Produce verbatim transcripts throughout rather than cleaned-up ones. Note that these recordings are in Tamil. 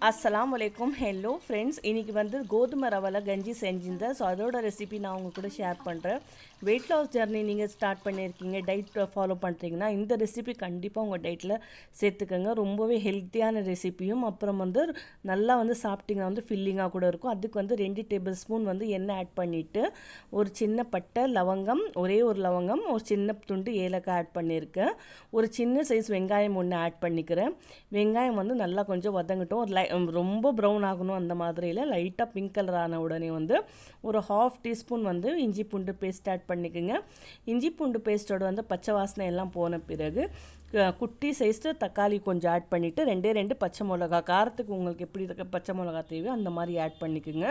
அஸ்ஸலாமு அலைக்கும். ஹலோ ஃப்ரெண்ட்ஸ், இன்றைக்கி வந்து கோதுமை ரவையில் கஞ்சி செஞ்சிருந்தேன். ஸோ அதோட ரெசிபி நான் உங்கள் கூட ஷேர் பண்ணுறேன். வெயிட் லாஸ் ஜர்னி நீங்கள் ஸ்டார்ட் பண்ணியிருக்கீங்க, டயட் ஃபாலோ பண்ணுறீங்கன்னா இந்த ரெசிபி கண்டிப்பாக உங்கள் டயட்டில் சேர்த்துக்கோங்க. ரொம்பவே ஹெல்த்தியான ரெசிபியும், அப்புறம் வந்து நல்லா வந்து சாப்பிட்டிங்கன்னா வந்து ஃபில்லிங்காக கூட இருக்கும். அதுக்கு வந்து ரெண்டு டேபிள் ஸ்பூன் வந்து எண்ணெய் ஆட் பண்ணிவிட்டு ஒரு சின்ன பட்டை, லவங்கம், ஒரே ஒரு லவங்கம், ஒரு சின்ன துண்டு ஏலக்காய் ஆட் பண்ணியிருக்கேன். ஒரு சின்ன சைஸ் வெங்காயம் ஒன்று ஆட் பண்ணிக்கிறேன். வெங்காயம் வந்து நல்லா கொஞ்சம் வதங்கட்டும். ஒரு லை ரொம்ப ப்ரௌன் ஆகணும் அந்த மாதிரியில் லைட்டாக பிங்க் கலர் ஆன உடனே வந்து ஒரு ஹாஃப் டீஸ்பூன் வந்து இஞ்சி பூண்டு பேஸ்ட் ஆட் பண்ணிக்கோங்க. இஞ்சி பூண்டு பேஸ்ட்டோட வந்து பச்சை வாசனை எல்லாம் போன பிறகு குட்டி சைஸ்ட்டு தக்காளி கொஞ்சம் ஆட் பண்ணிவிட்டு ரெண்டே ரெண்டு பச்சை மிளகா, காரத்துக்கு உங்களுக்கு எப்படி பச்சை மிளகா தேவையோ அந்த மாதிரி ஆட் பண்ணிக்கோங்க.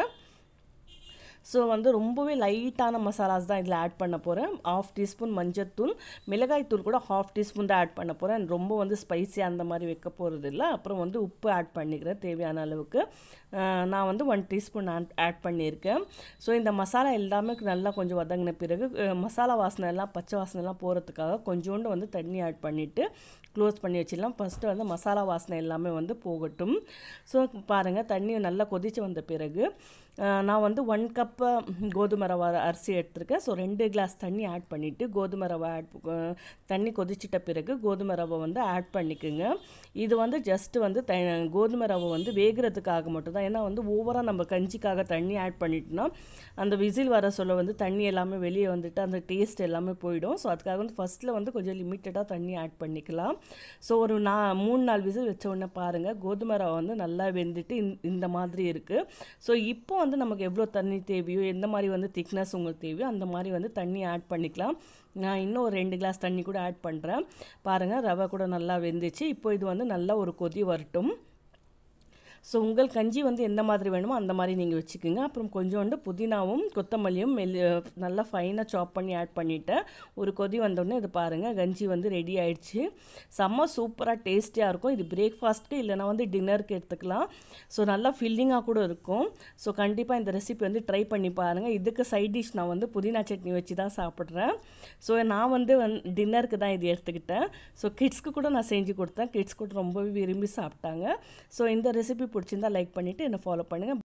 ஸோ வந்து ரொம்பவே லைட்டான மசாலாஸ் தான் இதில் ஆட் பண்ண போகிறேன். ஹாஃப் டீஸ்பூன் மஞ்சத்தூள், மிளகாய்த்தூள் கூட ஹாஃப் டீஸ்பூன் தான் ஆட் பண்ண போகிறேன். ரொம்ப வந்து ஸ்பைஸியாக அந்த மாதிரி வைக்க போகிறது இல்லை. அப்புறம் வந்து உப்பு ஆட் பண்ணிக்கிறேன் தேவையான அளவுக்கு. நான் வந்து ஒன் டீஸ்பூன் ஆட் ஆட் பண்ணியிருக்கேன். ஸோ இந்த மசாலா எல்லாமே நல்லா கொஞ்சம் வதங்கின பிறகு மசாலா வாசனை எல்லாம் பச்சை வாசனைலாம் போகிறதுக்காக கொஞ்சோண்டு வந்து தண்ணி ஆட் பண்ணிவிட்டு க்ளோஸ் பண்ணி வச்சிடலாம். ஃபஸ்ட்டு வந்து மசாலா வாசனை எல்லாமே வந்து போகட்டும். ஸோ பாருங்கள், தண்ணி நல்லா கொதித்து வந்த பிறகு நான் வந்து ஒன் கப்பு கோதுமை ரவை அரிசி எடுத்திருக்கேன். ஸோ ரெண்டு கிளாஸ் தண்ணி ஆட் பண்ணிவிட்டு கோதுமை ரவை ஆட் தண்ணி கொதிச்சிட்ட பிறகு கோதுமை ரவை வந்து ஆட் பண்ணிக்கோங்க. இது வந்து ஜஸ்ட்டு வந்து த கோதுமை ரவை வந்து வேகிறதுக்காக மட்டும்தான். ஏன்னா வந்து ஓவராக நம்ம கஞ்சிக்காக தண்ணி ஆட் பண்ணிட்டோம்னா அந்த விசில் வர சொல்ல வந்து தண்ணி எல்லாமே வெளியே வந்துட்டு அந்த டேஸ்ட் எல்லாமே போயிடும். ஸோ அதுக்காக வந்து ஃபஸ்ட்டில் வந்து கொஞ்சம் லிமிட்டடாக தண்ணி ஆட் பண்ணிக்கலாம். ஸோ ஒரு நான் மூணு நாலு விசில் வச்ச உடனே பாருங்கள், கோதுமை ரவை வந்து நல்லா வெந்துட்டு இந்த மாதிரி இருக்குது. ஸோ இப்போ வந்து நமக்கு எவ்வளோ தண்ணி தேவையோ, எந்த மாதிரி வந்து திக்னஸ் உங்களுக்கு தேவையோ அந்த மாதிரி வந்து தண்ணி ஆட் பண்ணிக்கலாம். நான் இன்னும் ஒரு ரெண்டு கிளாஸ் தண்ணி கூட ஆட் பண்ணுறேன். பாருங்கள், ரவை கூட நல்லா வெந்துச்சு. இப்போ இது வந்து நல்லா ஒரு கொதி வரட்டும். ஸோ உங்கள் கஞ்சி வந்து எந்த மாதிரி வேணுமோ அந்த மாதிரி நீங்கள் வச்சுக்கோங்க. அப்புறம் கொஞ்சோண்டு புதினாவும் கொத்தமல்லியும் மெல் நல்லா ஃபைனாக சாப் பண்ணி ஆட் பண்ணிவிட்டேன். ஒரு கொதி வந்தோடனே இது பாருங்கள், கஞ்சி வந்து ரெடி ஆகிடுச்சு. செம்ம சூப்பராக டேஸ்டியாக இருக்கும். இது பிரேக்ஃபாஸ்ட்டுக்கு இல்லைனா வந்து டின்னருக்கு எடுத்துக்கலாம். ஸோ நல்லா ஃபில்லிங்காக கூட இருக்கும். ஸோ கண்டிப்பாக இந்த ரெசிபி வந்து ட்ரை பண்ணி பாருங்கள். இதுக்கு சைட் டிஷ் நான் வந்து புதினா சட்னி வச்சு தான் சாப்பிட்றேன். ஸோ நான் வந்து வந் டின்னருக்கு தான் இது எடுத்துக்கிட்டேன். ஸோ கிட்ஸ்க்கு கூட நான் செஞ்சு கொடுத்தேன். கிட்ஸ் கூட ரொம்பவே விரும்பி சாப்பிட்டாங்க. ஸோ இந்த ரெசிபி பிடிச்சிருந்தா லைக் பண்ணிவிட்டு என்னை ஃபாலோ பண்ணுங்கள்.